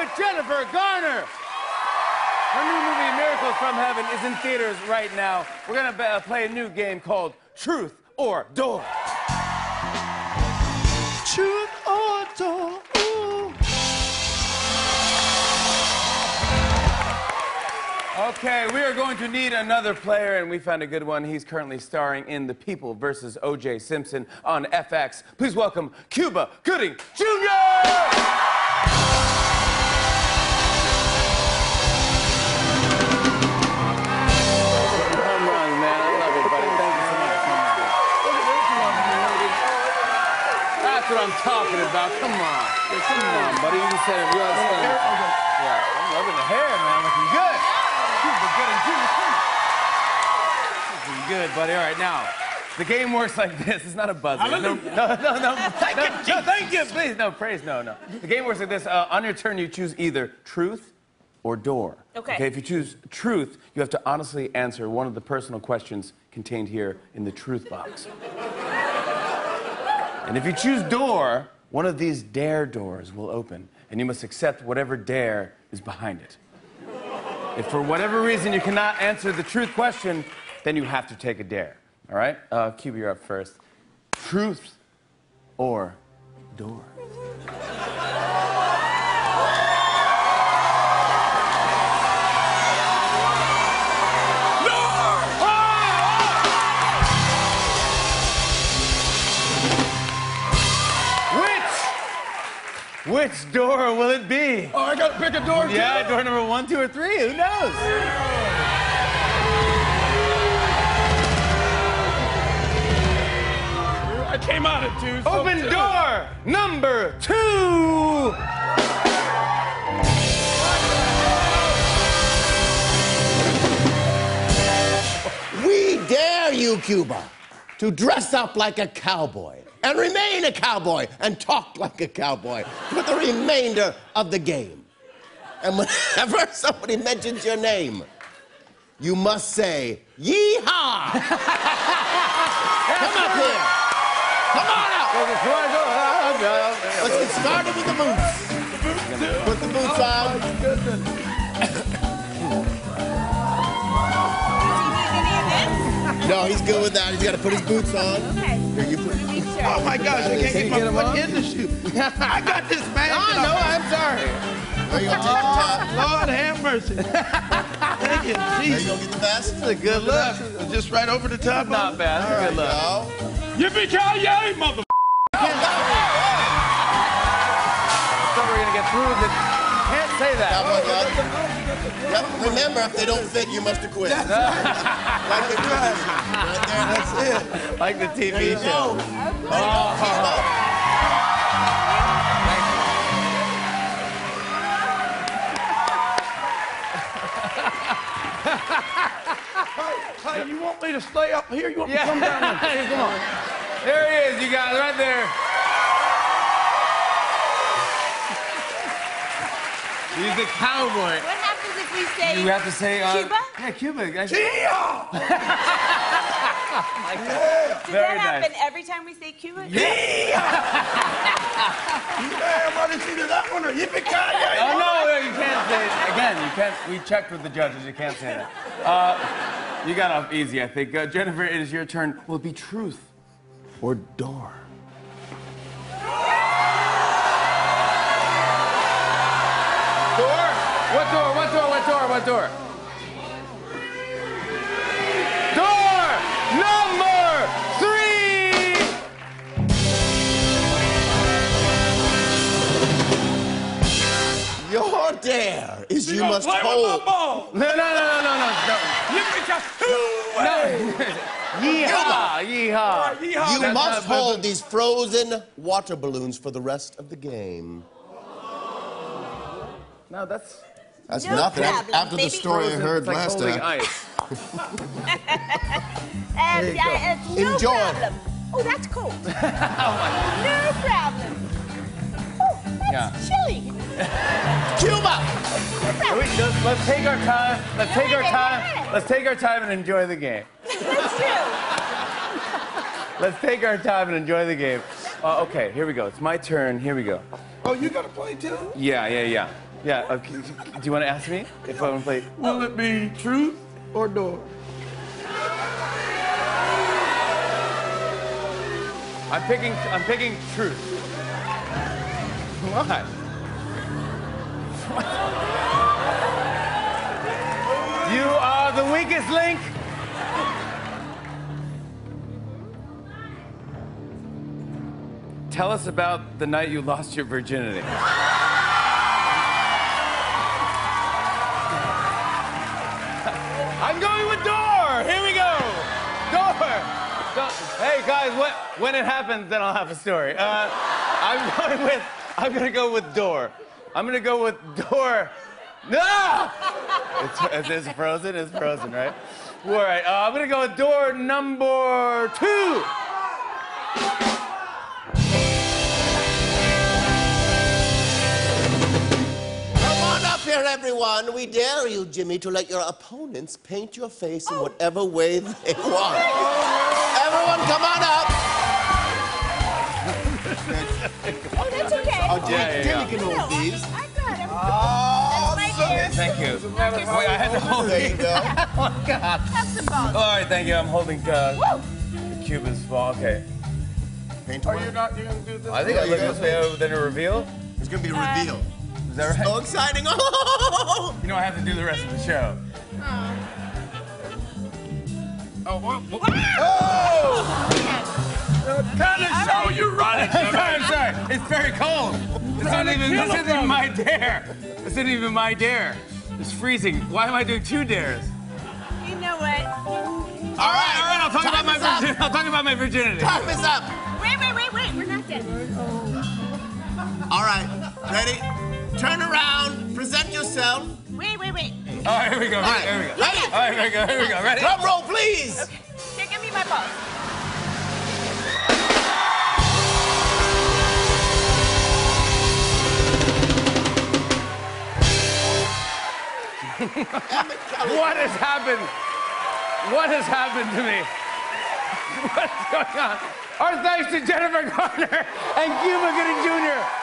with Jennifer Garner. Her new movie, Miracles from Heaven, is in theaters right now. We're gonna play a new game called Truth or Door. Truth or Door. Ooh. Okay, we are going to need another player, and we found a good one. He's currently starring in The People vs. O.J. Simpson on FX. Please welcome Cuba Gooding Jr. That's what I'm talking about. Come on. Come on, buddy. You just said it. You understand. Yeah, I'm loving the hair, man. Looking good. Looking good, buddy. All right, now, the game works like this. It's not a buzzer. No. Thank you. Please, no, praise, no. The game works like this. On your turn, you choose either truth or door. Okay, if you choose truth, you have to honestly answer one of the personal questions contained here in the truth box. And if you choose door, one of these dare doors will open, and you must accept whatever dare is behind it. If for whatever reason you cannot answer the truth question, then you have to take a dare. All right? Cuba, you're up first. Truth or door? Which door will it be? Oh, I gotta pick a door, too? Yeah, door number 1, 2, or 3. Who knows? I came out at 2. So Open door number 2. We dare you, Cuba, to dress up like a cowboy and remain a cowboy and talk like a cowboy for the remainder of the game. And whenever somebody mentions your name, you must say, yeehaw! Come up here. Come on out. Let's get started with the boots. Put the boots on. No, he's good with that. He's got to put his boots on. Okay. Here, you put. Oh my gosh, I can't get my foot in the shoe. I got this, man. Oh, no, I'm sorry. There you go. Take the top. Lord have mercy. Thank you, There you Jesus. go. Get the vest. That's a good look. Just right over the top. Not bad. That's a good look. Go. Yippee-ki-yay, mother. So we're gonna get through this. Can't say that. That one, yep. Remember, if they don't fit, you must have quit. Like the TV show. Right there, that's it. Like the There TV you show. go. Oh. Hey, you want me to stay up here? You want me to come down there? Come on. There he is, you guys, right there. He's the cowboy. What happens if we say You have to say, Cuba? Yeah, Cuba. Does Very that happen nice. every time we say Cuba? Yeah, what is either that one or yippee-ki-yay? Oh, no, you can't say it. Again, you can't. We checked with the judges. You can't say that. You got off easy, I think. Jennifer, it is your turn. Will it be truth or door? Door? What door? What door? What door? What door? Door number 3! Your dare is you must play with my hold. ball. No. Yippee-ki-yay. Yeehaw! Yeehaw! Yeehaw. You must hold these frozen water balloons for the rest of the game. No, that's That's No nothing. problem, After the baby. story I heard it's like last holding time. ice. No Enjoy. problem. Oh, that's cold. No problem. Oh, that's chilly. Cuba! Let's take our time. Let's take our Wait a time. minute. Let's take our time and enjoy the game. That's true. Let's take our time and enjoy the game. Okay, here we go. It's my turn. Here we go. Oh, you got to play too? Yeah. Yeah, okay. Do you want to ask me if I want to play? Will it be truth or door? I'm picking truth. Why? You are the weakest link. Tell us about the night you lost your virginity. I'm going with door. Here we go. Door. Hey guys, when it happens, then I'll have a story. I'm gonna go with door. I'm gonna go with door. No! It's frozen. It's frozen, right? All right. I'm gonna go with door number 2. Here, everyone, we dare you, Jimmy, to let your opponents paint your face in whatever way they want. Everyone, come on up. Oh, that's okay. Oh, Jimmy can hold these. I got him. Oh, That's right here. Thank you. Wait, I had to hold there you go. Oh my God. Have some balls. All right, thank you. I'm holding the Cuban's ball. Okay. Paint Are you not going to do this? I think I look this way then a reveal. It's going to be a reveal. Is that right? So exciting. Oh! You know I have to do the rest of the show. Oh! Oh! Kind of show you running. I'm sorry. It's very cold. This isn't even my dare. This isn't even my dare. It's freezing. Why am I doing 2 dares? You know what? All right. I'll talk about my virginity. I'll talk about my virginity. Time is up. Wait. We're not done. All right. Ready? Turn around. Present yourself. Wait. All right, here we go. All right. Here we go. Ready? All right, here we go. Ready? Drum roll, please. Okay. Here, give me my balls. What has happened? What has happened to me? What's going on? Our thanks to Jennifer Garner and Cuba Gooding Jr.